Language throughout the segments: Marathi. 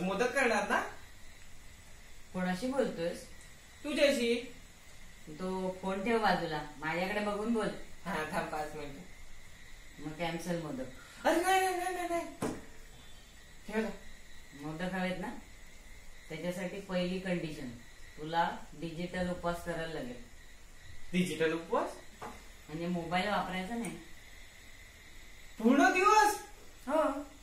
मोदक करणार ना? कोणाशी बोलतोयस? तुझ्याशी. तो फोन ठेव बाजूला, माझ्याकडे बघून बोल. हा थांब 5 मिनिट. मग कॅन्सल मोदक. अरे नाही ठेव. मोदक हवेत ना? त्याच्यासाठी पहिली कंडिशन, तुला डिजिटल उपवास करायला लागेल. डिजिटल उपवास म्हणजे मोबाईल वापरायचा नाही पूर्ण दिवस? हो.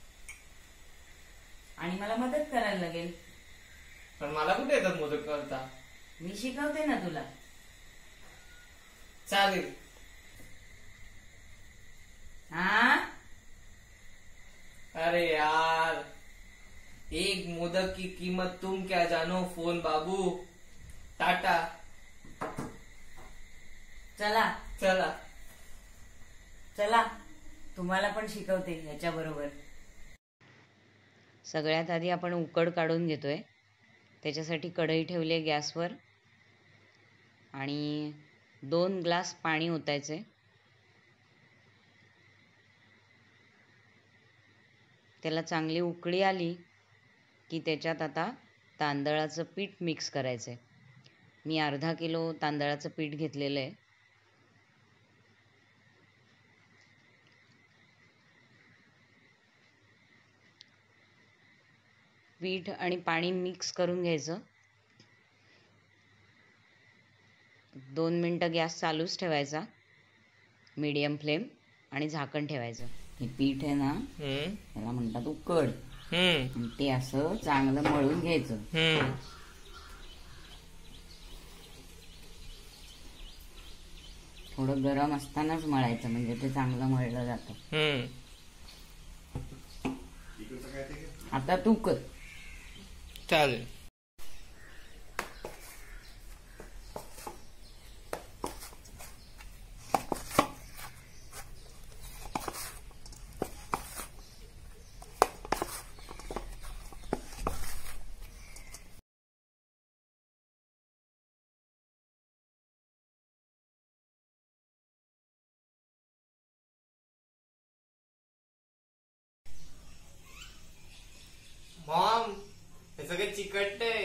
आणि मला मदत करायला लागेल. पण मला कुठे येतात मोदक करता? मी शिकवते ना तुला. चालेल. हा? अरे यार, एक मोदक की कीमत तुम क्या जानो फोन बाबू. टाटा. चला चला चला, तुम्हाला पण शिकवते याच्या बरोबर. सगळ्यात आधी आपण उकड काढून घेतोय. त्याच्यासाठी कढई ठेवली आहे गॅसवर आणि 2 ग्लास पाणी ओतायचे. त्याला चांगली उकळी आली की त्याच्यात आता तांदळाचं पीठ मिक्स करायचं आहे. मी अर्धा किलो तांदळाचं पीठ घेतलेलं आहे. पीठ आणि पाणी मिक्स करून घ्यायचं. 2 मिनटं गॅस चालूच ठेवायचा, मीडियम फ्लेम, आणि झाकण ठेवायचं. हे पीठ आहे ना, त्याला म्हणतात उकड. आणि ते असं चांगलं मळून घ्यायचं. थोडं गरम असतानाच मळायचं, म्हणजे ते चांगलं मळलं जातं. आता तू कर. चालेल. मॉम, हे सगळं चिकटतंय.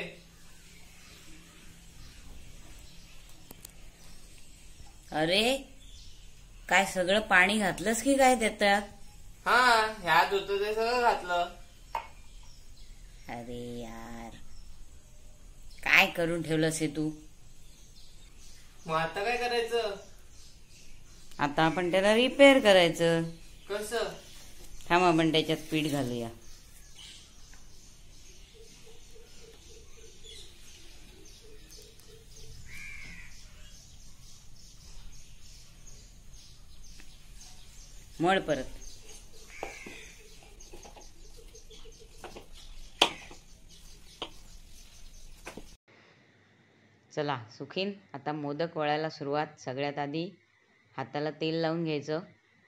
अरे काय सगळं पाणी घातलंस की काय त्याच्यात? हा, ह्यात होतं ते सगळं घातलं. अरे यार, काय करून ठेवलंस हे तू? मग आता काय करायचं? आता आपण त्याला रिपेअर करायचं. कसं? थांब, आपण त्याच्यात पीठ घालूया. मळ परत. चला सुखीन, आता मोदक वळायला सुरुवात. सगळ्यात आधी हाताला तेल लावून घ्यायचं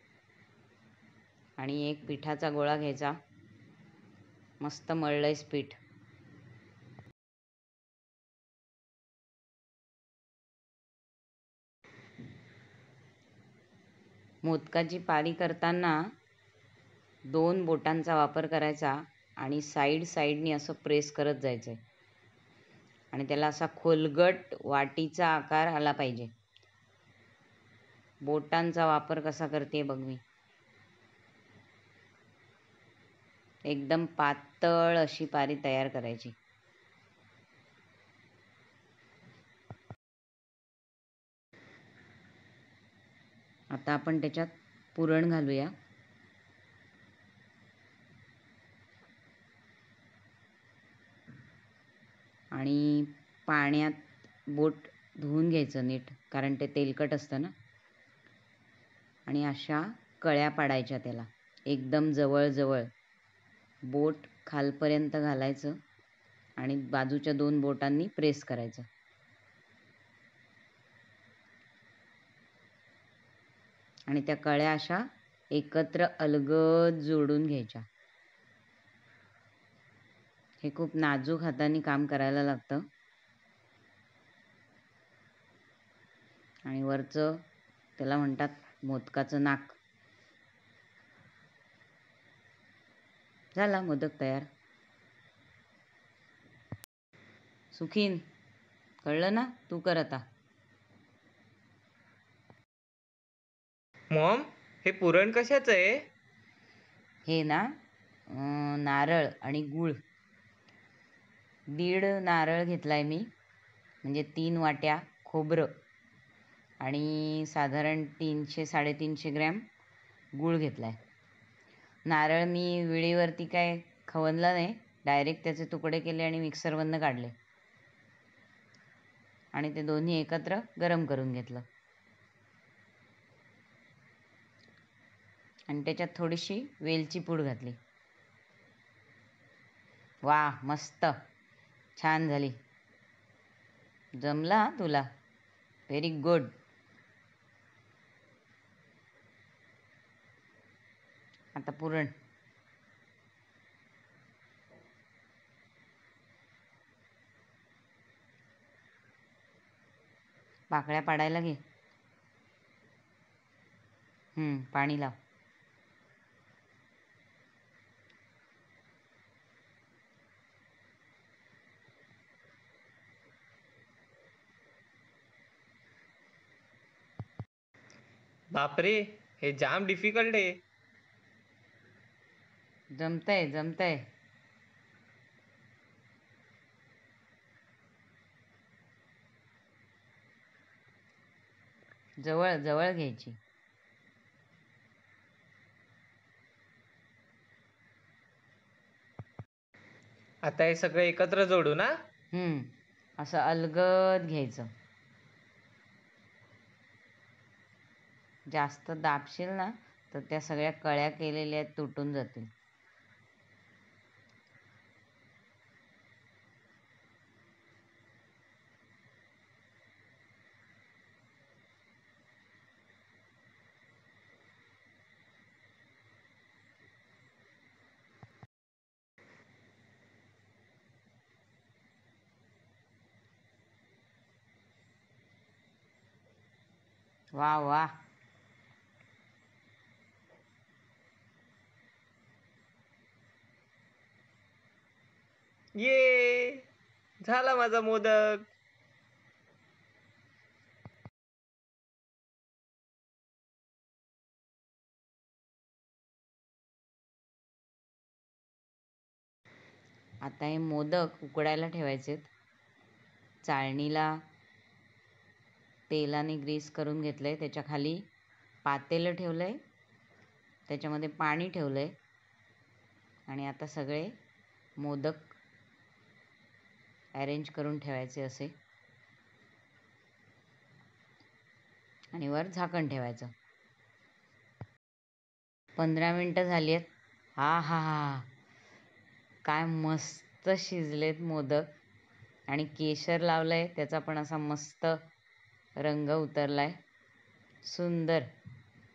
आणि एक पिठाचा गोळा घ्यायचा. मस्त मळलंयस पीठ. मोदकाची पारी करताना 2 बोटांचा वापर करायचा आणि साईडनी असं प्रेस करत जायचंय. आणि त्याला असा खोलगट वाटीचा आकार आला पाहिजे. बोटांचा वापर कसा करते बघ मी. एकदम पातळ अशी पारी तयार करायची. आता आपण त्याच्यात पुरण घालूया. आणि पाण्यात बोट धुवून घ्यायचं नीट, कारण ते तेलकट असतं ना. आणि अशा कळ्या पाडायच्या त्याला एकदम जवळ बोट खालपर्यंत घालायचं आणि बाजूच्या 2 बोटांनी प्रेस करायचं. आणि त्या कळ्या अशा एकत्र अलगद जोडून घ्यायच्या. हे खूप नाजूक हाताने काम करायला लागतं. आणि वरचं त्याला म्हणतात मोदकाचं नाक. झाला मोदक तयार. सुखीन, कळलं ना? तू कर आता. मॉम, हे पुरण कशाचं आहे? हे ना नारळ आणि गूळ. 1.5 नारळ घेतलाय मी, म्हणजे 3 वाट्या खोबरं आणि साधारण 300-350 ग्रॅम गूळ घेतलाय. नारळ मी विळीवरती काय खवणला नाही, डायरेक्ट त्याचे तुकडे केले आणि मिक्सरमधनं काढले आणि ते दोन्ही एकत्र गरम करून घेतलं आणि त्याच्यात थोडीशी वेलची पूड घातली. वा, मस्त छान झाली. जमला तुला? Very good. आता पुरण. पाकळ्या पाडायला घे. पाणी लाव. बापरे, हे जाम डिफिकल्ट आहे. जमतंय. जवळ जवळ घ्यायची. आता हे सगळं एकत्र जोडू ना? असं अलगद घ्यायचं. जास्त दाबशील ना तर त्या सगळ्या कळ्या केलेल्या तुटून जातील. वा वा. ये, झाला माझा मोदक. आता हे मोदक उकडायला ठेवायचेत. चाळणीला तेलाने ग्रीस करून घेतलंय. त्याच्या खाली पातेलं ठेवलंय, त्याच्यामध्ये पाणी ठेवलंय आणि आता सगळे मोदक अरेंज करून ठेवायचे असे आणि वर झाकण ठेवायचं. 15 मिनटं झाली आहेत. हा, काय मस्त शिजलेत मोदक आणि केशर लावलंय, त्याचा पण असा मस्त रंग उतरलाय. सुंदर.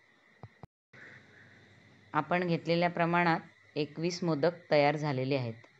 आपण घेतलेल्या प्रमाणात 21 मोदक तयार झालेले आहेत.